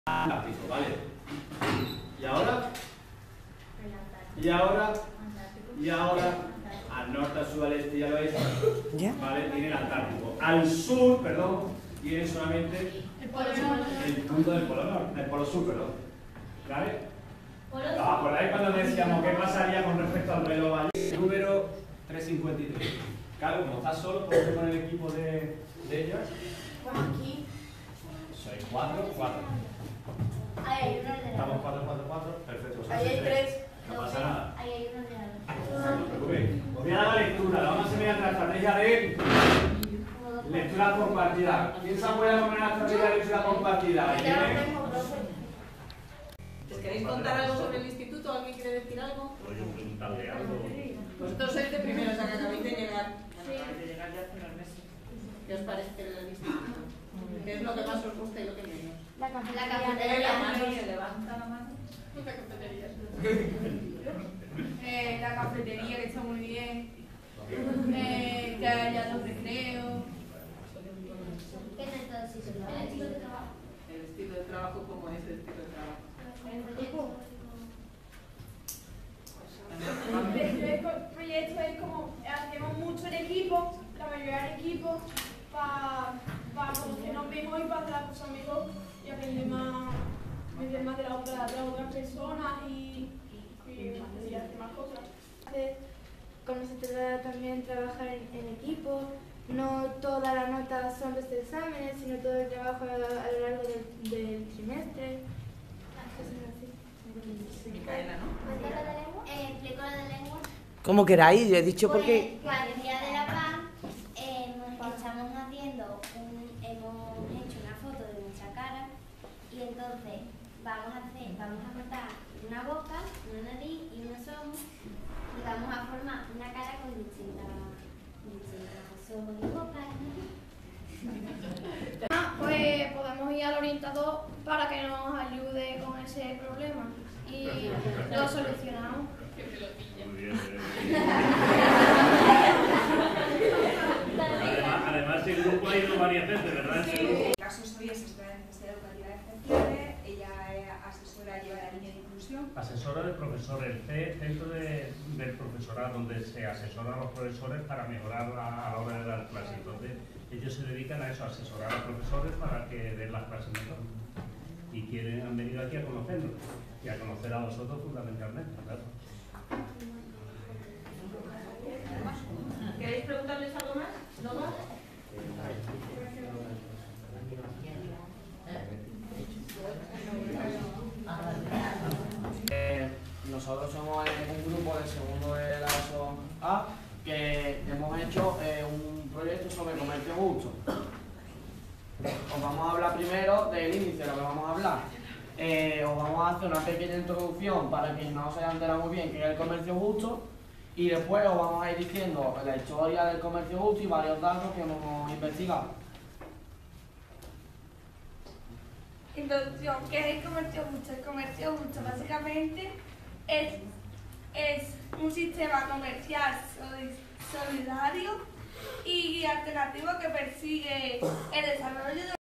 Antártico, ¿vale? Y ahora, al norte, al sur, al este y al oeste, ¿vale? Tiene el Antártico. Al sur, perdón, tiene solamente el punto del polo norte, del polo sur, perdón. ¿Vale? ¿Os acordáis cuando decíamos qué pasaría con respecto al reloj allí? Número 353. Claro, como estás solo, ¿puedes poner el equipo de ellas? Como aquí. Sois 4, 4. Ahí hay uno de Estamos 4, 4, 4. Perfecto. Ahí hay 3. No pasa nada. Ahí hay uno de No te preocupes. Os voy a dar la lectura. La vamos a hacer mediante la estrategia de lectura compartida. ¿Quién se acuerda de poner la estrategia de lectura compartida? ¿Les queréis contar algo sobre el instituto? ¿Alguien quiere decir algo? Oye, preguntarle algo. Vosotros sois de primero, o sea que acabáis de llegar. Sí. Acabáis de llegar ya hace unos meses. ¿Qué os parece el instituto? ¿Qué es lo que más os gusta y lo que menos? La La cafetería. se levanta la mano. La cafetería. La cafetería, que está muy bien. Que haya los recreos. ¿Qué es todo eso? El estilo de trabajo. El estilo de trabajo, ¿cómo es el estilo de trabajo? El proyecto es como, hacemos mucho en equipo, la mayoría en equipo, para conocernos mejor y para hacer las cosas mejor y aprender más de las otras personas y hacer más cosas. Como se trata también trabajar en equipo, no todas las notas son los exámenes, sino todo el trabajo a lo largo del trimestre. Cosas así. Micaela, ¿no? ¿Cuéntalo de lengua? Explico lo de lengua. Como queráis, yo he dicho porque... Pues, para el Día de la Paz estamos haciendo hemos hecho una foto de nuestra cara y entonces vamos a cortar una boca, una nariz y unos ojos y vamos a formar una cara con distintos ojos y boca. Pues podemos ir al orientador para que nos ayude con ese problema y lo solucionamos. Muy bien. Además, el grupo ha ido varias veces, ¿verdad? Sí, en el caso soy asesora de necesidades educativas especiales, ella es asesora, lleva la línea de inclusión. Asesora de profesores, centro del profesorado, donde se asesora a los profesores para mejorar a la hora de dar clases. Entonces, ellos se dedican a eso, a asesorar a los profesores para que den las clases mejor. Y han venido aquí a conocernos y a conocer a vosotros fundamentalmente, ¿verdad? ¿Queréis preguntarles algo más? ¿No más? Nosotros somos un grupo del segundo de la ESO A que hemos hecho un proyecto sobre comercio justo. Os vamos a hablar primero del índice de lo que vamos a hablar. Os vamos a hacer una pequeña introducción para quien no se haya enterado muy bien qué es el comercio justo y después os vamos a ir diciendo la historia del comercio justo y varios datos que hemos investigado. Introducción. ¿Qué es el comercio justo? El comercio justo básicamente es un sistema comercial solidario y alternativo que persigue el desarrollo de